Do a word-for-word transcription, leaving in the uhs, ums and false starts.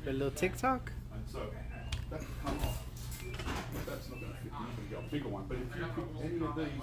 A little TikTok? And so that can come off. But that's not going to fit. You're going to get a bigger one. But if you pick any of these